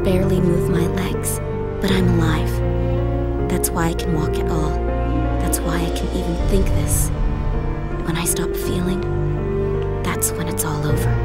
barely move my legs, but I'm alive. That's why I can walk at all. That's why I can even think this. When I stop feeling, that's when it's all over.